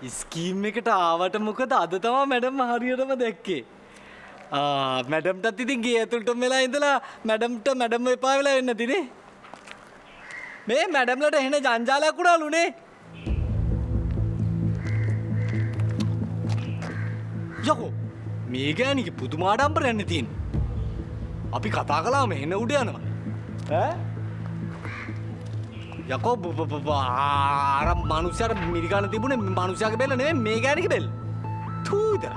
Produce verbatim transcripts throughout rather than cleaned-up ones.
Scheme එකට ආවට මොකද අද තමයි මැඩම් හරියටම දැක්කේ. ආ මැඩම්ටත් ඉතින් ගේ ඇතුළටම වෙලා ඉඳලා මැඩම්ට මැඩම් එපා වෙලා වෙන්න තිනේ. මේ මැඩම්ලට එහෙන ජංජාලයක් උඩාලුනේ. යකෝ මේ ගෑණිගේ පුදුම ආඩම්බරයක් යන්නේ තියෙන්නේ. අපි කතා කළාම එහෙන උඩ යනවා. ඈ යකෝ අර මනුස්සයාට මිරිකාන තිබුණේ මනුස්සයාගේ බෙල්ල නෙමෙයි මේ ගෑණිගේ බෙල්ල. තූ විතර.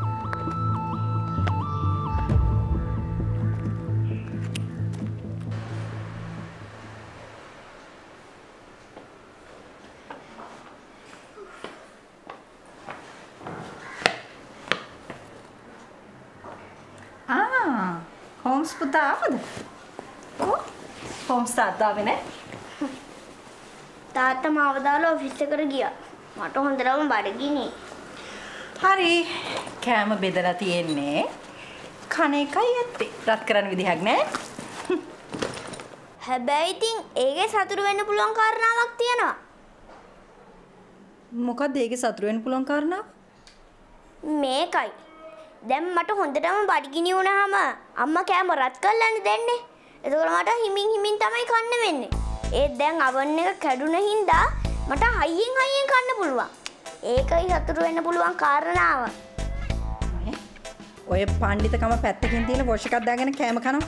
ආ හෝම්ස් පුතා ආවද? කො හෝම්ස් තාත්තා ආවේ නැහැ. තාත්තා මාව දාලා ඔෆිස් එකට ගියා. මට හොඳටම බඩගිනි. හරි කෑම බෙදලා තියෙන්නේ. කන එකයි ඇත්තේ. රත් කරන්න විදිහක් නැහැ. හැබැයි ඉතින් ඒකේ සතුරු වෙන්න පුළුවන් කාරණාවක් තියෙනවා. මොකක්ද ඒකේ සතුරු වෙන්න පුළුවන් කාරණාව? මේකයි. දැන් මට හොඳටම බඩගිනි වුණාම අම්මා කෑම රත් කරලානේ දෙන්නේ. එතකොට මට හිමින් හිමින් තමයි කන්න වෙන්නේ. ඒත් දැන් අවන් එක කැඩුන හින්දා මට හයියෙන් හයියෙන් කන්න පුළුවන්. ඒකයි සතුරු වෙන්න පුළුවන් කාරණාව. ඔය පඬිතකම පැත්තකින් තියලා වොෂ් එකක් දාගෙන කෑම කනවා.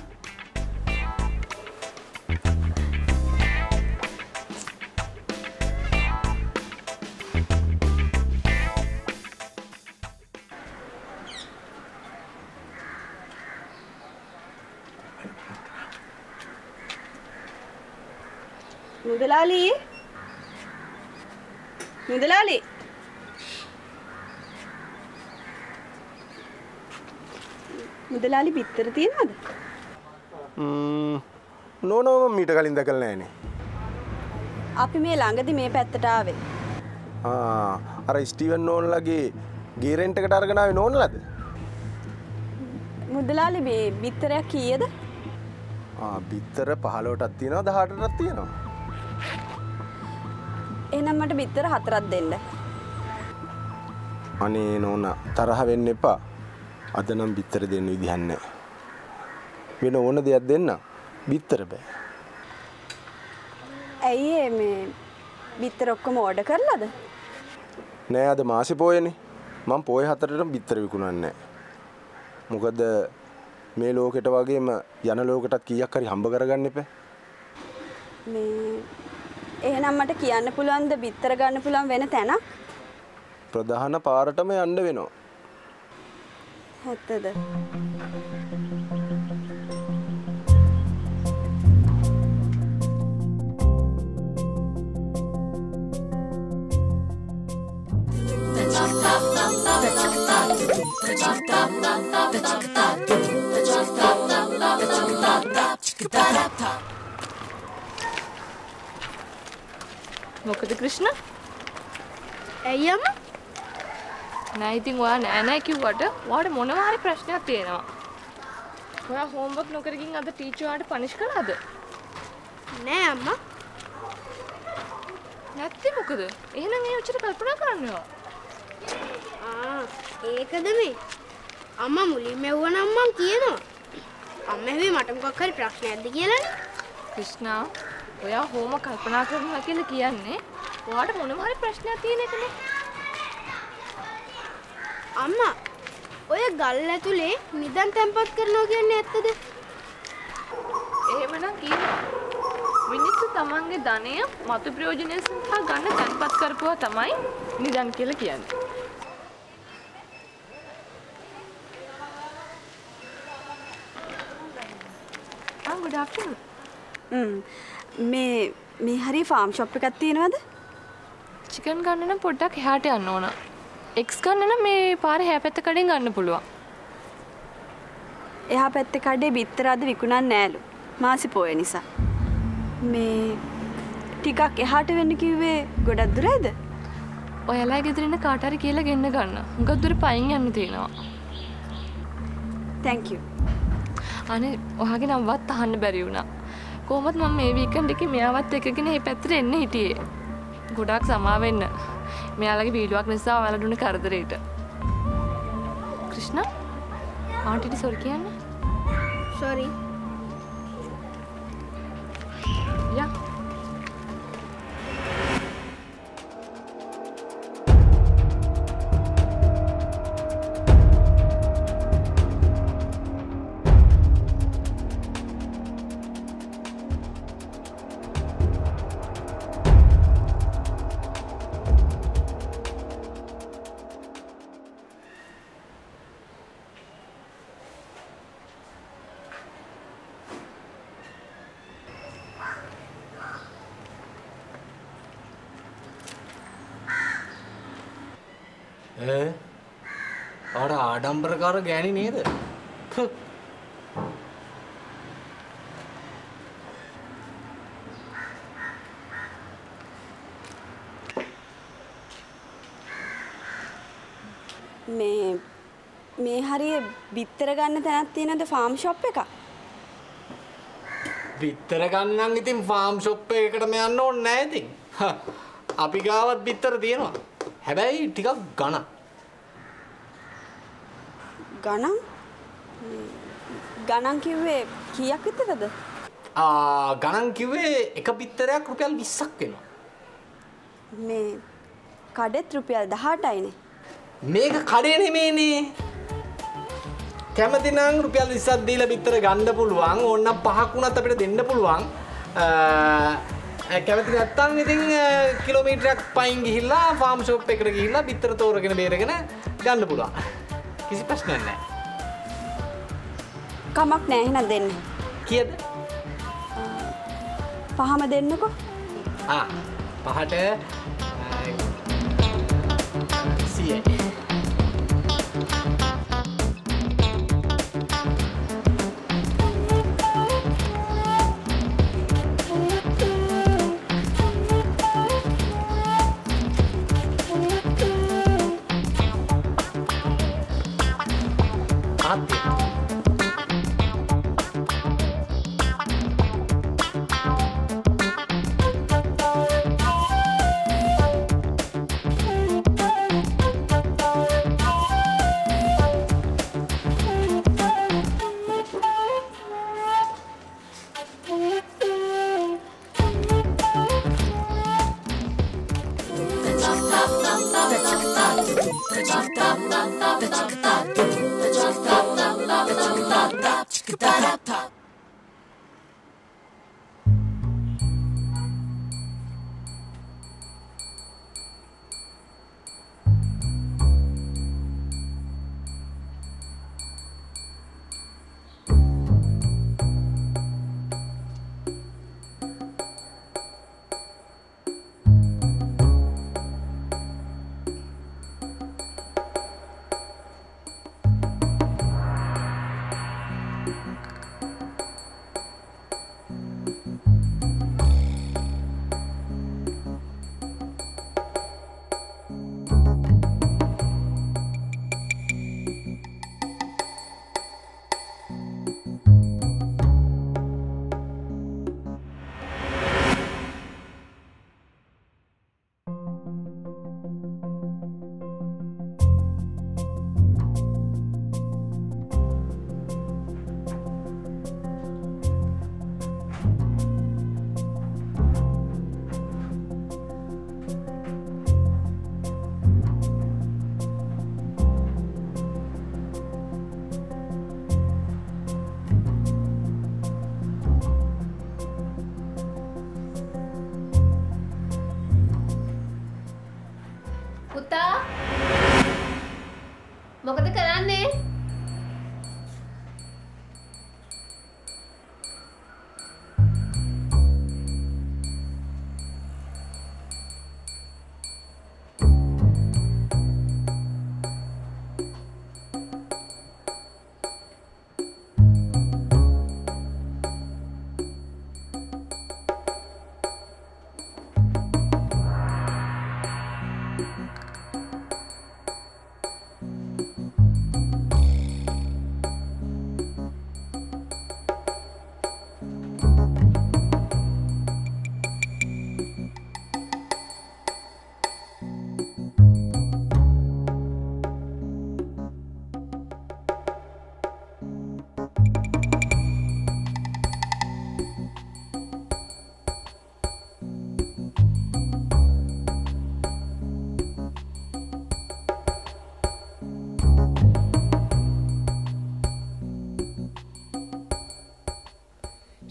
මුදලාලි මුදලාලි මුදලාලි පිටතට තියනවද? ම්ම් නෝනෝ මීට කලින් දැකලා නැහනේ. අපි මේ ළඟදි මේ පැත්තට ආවේ. ආ අර ස්ටීවන් නෝන්ලාගේ ගේ රෙන්ට් එකට අරගෙන ආවේ නෝන්ලාද? මුදලාලි මේ බිත්තරයක් කීයද? ආ බිත්තර පහළොවටක් තියෙනවා දහඅටටක් තියෙනවා. එහෙනම් මට බිත්තර හතරක් දෙන්න. අනේ නෝනා තරහ වෙන්න එපා. අද නම් බිත්තර දෙන්න විදිහක් නැහැ. වෙන ඕන දෙයක් දෙන්න. බිත්තර බෑ. ඇයි මේ බිත්තර ඔක්කොම ඕඩර් කරලාද? නෑ අද මාසේ පොයේනේ. මම පොය හතරටම බිත්තර විකුණන්නේ නැහැ. මොකද මේ ලෝකෙට වගේම යන ලෝකෙටත් කීයක් හරි හම්බ කරගන්න එපා. මේ එහෙනම් මට කියන්න පුළුවන්ද බිත්තර ගන්න පුළුවන් වෙන තැනක්? ප්‍රධාන පාරටම යන්න වෙනවා. ඇත්තද? මොකද ක්‍රිෂ්ණ? ඇයි අම්මා? නෑ ඉතින් ඔයා නෑ නෑ කිව්වට ඔයාට මොනවා හරි ප්‍රශ්නයක් තියෙනවා. ඔයා හෝම්වර්ක් නොකර ගින් අද ටීචර් ඔයාට පනිෂ් කළාද? නෑ අම්මා. නැත්නම් මොකද? එහෙනම් ඒ උචිත කල්පනා කරන්න ඕන. ආ ඒකද මේ? අම්මා මුලින්ම එවුවනම් මං කියනවා. අම්මා හැබැයි මට මොකක් හරි ප්‍රශ්නයක්ද කියලානේ. ක්‍රිෂ්ණා ඔයා හෝම කල්පනා කරනවා කියලා කියන්නේ ඔයාට මොනවා හරි ප්‍රශ්නයක් තියෙන එකනේ. අම්මා ඔය ගල් ඇතුලේ නිදන් තැම්පත් කරනවා කියන්නේ ඇත්තද? එහෙමනම් කියනවා. මිනිස්සු තමන්ගේ ධනය මතු ප්‍රයෝජනය සඳහා ගන්න තැන්පත් කරපුවා තමයි නිදන් කියලා කියන්නේ. ආ good afternoon. ම්ම් මේ මේ හරිය ෆාම් ෂොප් එකක් තියෙනවද? චිකන් ගන්න නම් පොඩ්ඩක් එහාට යන්න ඕන. එක්ස් ගන්න නම් මේ පාරේ එහා පැත්ත කඩෙන් ගන්න පුළුවන්. එහා පැත්තේ කඩේ බිත්තර අද විකුණන්නේ නෑලු. මාසි පොය නිසා. මේ ටිකක් එහාට වෙන්න කිව්වේ ගොඩක් දුරයිද? ඔයාලා ගෙදර ඉන්න කාට හරි කියලා ගෙන්න ගන්න. හුඟක් දුර පයින් යන්න තියෙනවා. thank you. අනේ ඔයාගේ නම්වත් අහන්න බැරි වුණා. කොහොමද මම මේ වීකෙන්ඩ් එකේ මෙයාවත් එක්කගෙන මේ පැත්තට එන්න හිටියේ. ගොඩක් සමා වෙන්න. මෙයාලගේ වීඩියෝවක් නිසා ඔයාලට උනේ කරදරේට. ක්‍රිෂ්ණා ආන්ටිට සෝරි කියන්න. සෝරි. යා. Eh, ada ආඩම්බරකාර ගෑණි නේද? මේ මේ හරිය බිත්තර ගන්න තැනක් තියෙනද ෆාම් ෂොප් එක? බිත්තර ගන්නම් ඉතින් ෆාම් ෂොප් එකකටම යන්න ඕනේ නැහැ ඉතින්. අපි ගාවත් බිත්තර තියෙනවා. හැබැයි ටිකක් ගණන්. ගණන්? ගණන් කිව්වේ කීයක් විතරද? ආ ගණන් කිව්වේ එක බිත්තරයක් රුපියල් විස්සක් වෙනවා. මේ කඩෙත් රුපියල් දහඅටයිනේ. මේක කඩේ නෙමෙයිනේ. කැමති නම් රුපියල් විස්සක් දීලා බිත්තර ගන්න පුළුවන්. ඕනනම් පහක් වුණත් අපිට දෙන්න පුළුවන්. කැමති නැත්තම් ඉතින් කිලෝමීටරයක් පයින් ගිහිල්ලා ෆාම් ෂොප් එකට ගිහිල්ලා බිත්තර තෝරගෙන බේරගෙන ගන්න පුළුවන්. කිසි ප්‍රශ්නයක් නැහැ. කමක් නැහැ එහෙනම් දෙන්න. කීයද? පහම දෙන්නකෝ. ආ පහට සියය. පුතා මොකද කරන්නේ?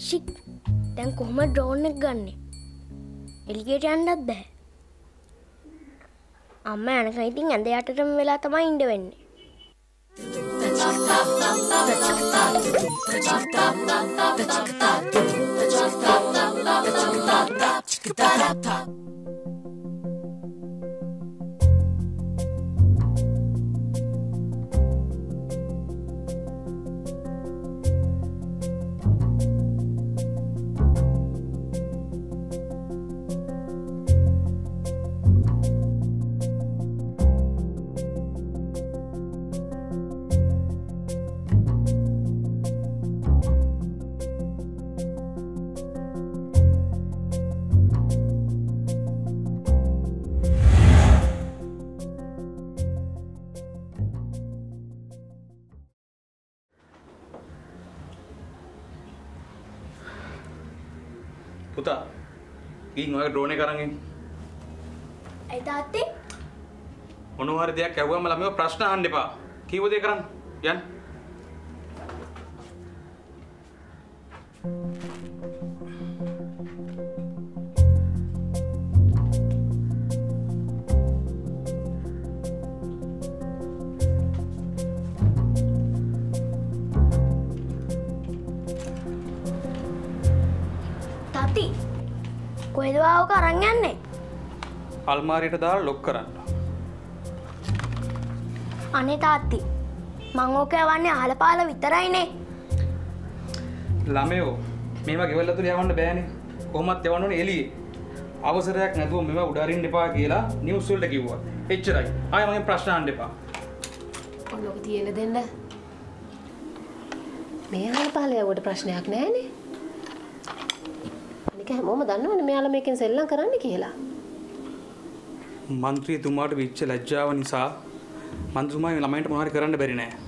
ෂික් දැන් කොහොම ඩ්‍රෝන් එක ගන්නෙ? එළියට යන්නත් බෑ. අම්මා යනකම් ඉතින් ඇඳ යටටම වෙලා තමයි ඉන්න වෙන්නේ. පුතා ගිහින් ඔය ඩ්‍රෝන් එක අරන් එන්න. ඒ තාත්තේ මොනවා හරි දෙයක් ඇහුවම ළමයෝ ප්‍රශ්න අහන්න එපා. කීව දේ කරන්න. යන්න. කොහෙද ආවක අරන් යන්නේ? අල්මාරියට දාලා ලොක් කරන්න. අනේ තාත්ති මං ඕක යවන්නේ අහලපාල විතරයිනේ. ළමයෝ මේවා ගෙවල් ඇතුලේ යවන්න බෑනේ. කොහොමත් යවන්න ඕනේ එළියේ. අවසරයක් නැතුව මේවා උඩ අරින්න එපා කියලා නිවුස් වලට කිව්වා. එච්චරයි. ආයෙ මගෙන් ප්‍රශ්න අහන්න එපා. ඔන්නෝක තියෙන දෙන්න. මේ අහලපාල යවට ප්‍රශ්නයක් නැහැනේ. හැමෝම දන්නවනේ මෙයාලා මේකෙන් සෙල්ලම් කරන්න කියලා. මන්ත්‍රීතුමාට විච්ච ලැජ්ජාව නිසා මන්ත්‍රීතුමාගේ ළමයින්ට මොනවාරි කරන්න බැරි නෑ.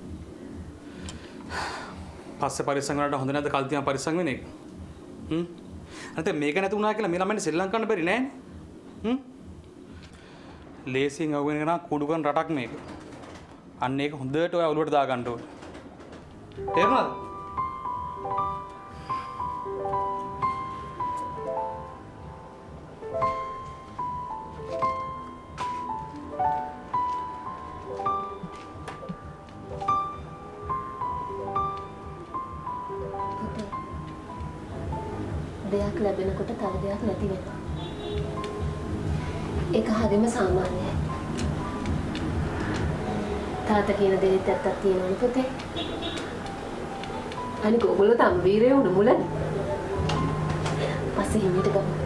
පස්සේ පරිස්සම් වලට හොඳ නැද්ද කල් තියන පරිස්සම් වෙන එක? හ්ම්. නැත්නම් මේක නැති වුණා කියලා මේ ළමයින්ට සෙල්ලම් කරන්න බැරි නෑනේ. හ්ම්. ලේසියෙන් අවුගෙන යන කුඩු කරන රටක් මේක. අන්න ඒක හොඳට ඔය ඔලුවට දා ගන්න ඕනේ. තේරුණාද? දෙයක් ලැබෙනකොට තව දෙයක් නැති වෙනවා. ඒක හරිම සාමාන්‍යයි. තාත්තා කියන දෙයට ඇත්තක් තියෙනවනේ පුතේ. අනික ඔයගොල්ලෝ තම වීරයෝ වුණ මුලනේ. පස්සේ හිමිට ගමු.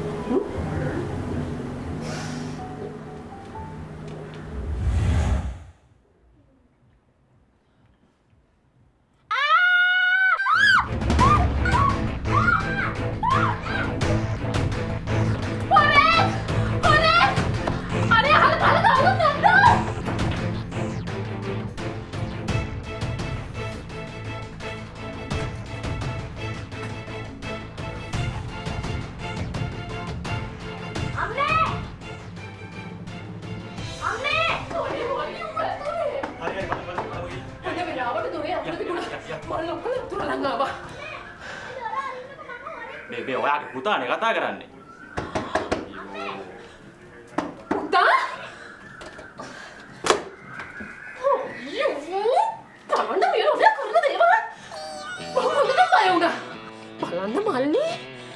බේබේ ඔයාගේ පුතානේ කතා කරන්නේ. පුතා? අයියෝ! බලන්න මේ රොඩේ කරන දේවල්. මොකද බය වුණා? බලන්න මල්ලි.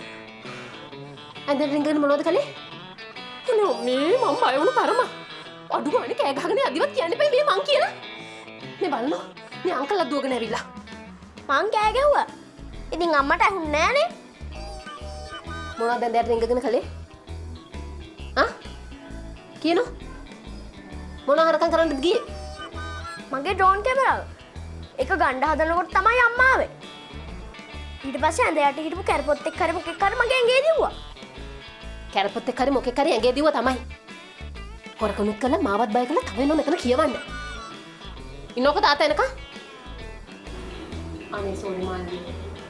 ඇඳ රින්ගන මොනවද කලේ? අනේ මේ මම බය වුණ පරම. අඩු ගානේ කෑ ගහගෙන යදිවත් කියන්න එපා මේ මං කියලා. මේ බලන්න. මේ අංකල්ලා දුවගෙන ඇවිල්ලා. මං කෑ ගැහුවා. ඉතින් අම්මට ඇහුන්නේ නෑනේ. මොනවද දැන් දැන් රින්ගගෙන කලේ? ආ? කියනෝ? මොන හරකම් කරන්නද ගියේ? මගේ ඩ්‍රෝන් කැමරාව. ඒක ගන්න හදනකොට තමයි අම්මා ආවේ. ඊට පස්සේ ඇඳ යට හිටපු කැරපොත් එක්ක හරි මොකෙක් හරි මගේ ඇඟේ දිව්වා. කැරපොත් එක්ක හරි මොකෙක් හරි ඇඟේ දිව්වා තමයි. හොරකමුත් කළා මාවත් බය කළා තව එනවා මෙතන කියවන්න. ඉන්නකො තාත්තා එනකන්. අනේ සෝරි මාල්ලි.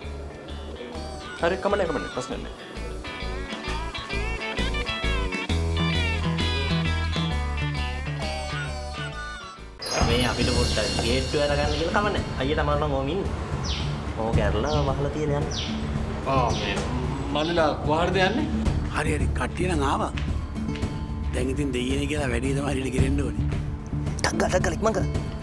හරි කමන්නේ කමන්නේ ප්‍රශ්න නැහැ. මේ අපිට පොඩ්ඩක් ගේට්ටුව අරගන්න කියලා කමන්නේ. අයියට අමාරු නම් ඕම ඉන්නේ. ඕක ඇරලා වහලා තියලා යන්න. ආ මේ මල්ලිලා කොහටද යන්නේ? හරි හරි කට්ටිය නම් ආවා. දැන් ඉතින් දෙයියනේ කියලා වැඩි තමයි ඉල ගෙරෙන්න ඕනේ. ටක් ගාලා ටක් ගාලා ඉක්මන් කරා.